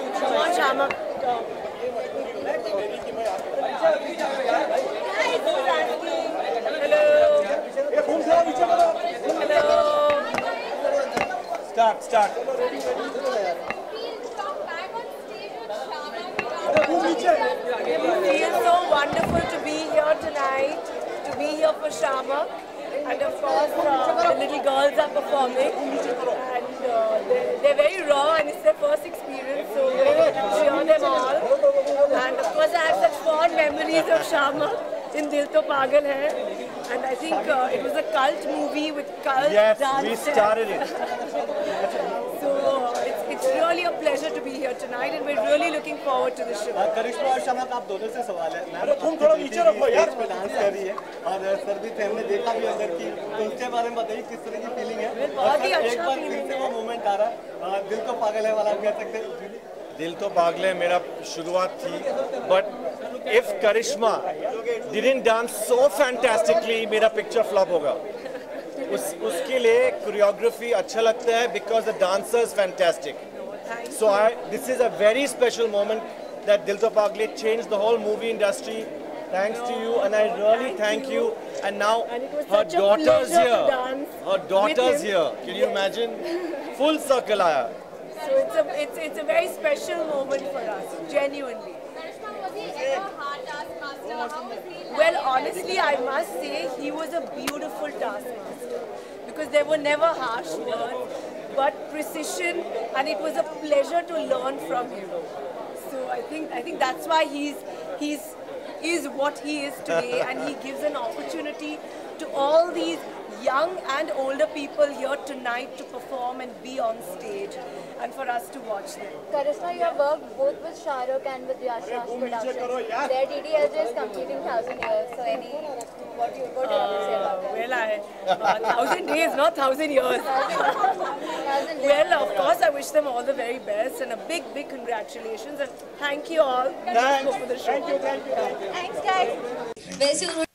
Come on, Shama. Hello. Start. It feels so wonderful to be here tonight, to be here for Shama. And of course, the little girls are performing. And they're very raw and it's their first experience, so we're going to cheer them all. And of course, I have such fond memories of Shama in Dil To Pagal Hai. And I think it was a cult movie with cult dance. Yes, we started it. So it's really a pleasure to be here tonight, and we're really looking forward to the show. करिश्मा और शमा का आप दोनों से सवाल है। Ma'am तुम थोड़ा नीचे रखो यार। पे डांस कर रही है और सर भी थे, हमने देखा भी अंदर की, तो उसके बारे में बताइए किस तरह की फीलिंग है। बहुत ही अच्छा एक बार फिर से वो मोमेंट आ रहा है, दिल तो पागल है वाला कह सकते हैं। दिल तो पागल है मेरा शुरुआत थी, but if Karishma didn't dance so fantastically, मेरा पिक्चर फ्लॉप होगा। उसके लिए कोरियोग्राफी अच्छा लगता है because the dancer is fantastic. So this is a very special moment that Dil To Pagal Hai changed the whole movie industry. Thanks to you, and I really thank you. And now her daughter's here. Her daughter's here. Can you imagine? Full circle aaya. So it's a very special moment for us, genuinely. Well, honestly, I must say he was a beautiful taskmaster because there were never harsh words, but precision, and it was a pleasure to learn from him. So I think that's why he's what he is today, and he gives an opportunity to all these young and older people here tonight to perform and be on stage, and for us to watch them. Karishma, you have worked both with Shah Rukh and with Yash Raj Productions. Their DDLJ is completing 1,000 years. So what do you have to say about that? Well, 1,000 days, not 1,000 years. 1,000 days. Well, of course, I wish them all the very best, and a big congratulations, and thank you all. Thanks. Let's go for the show. Thanks, guys.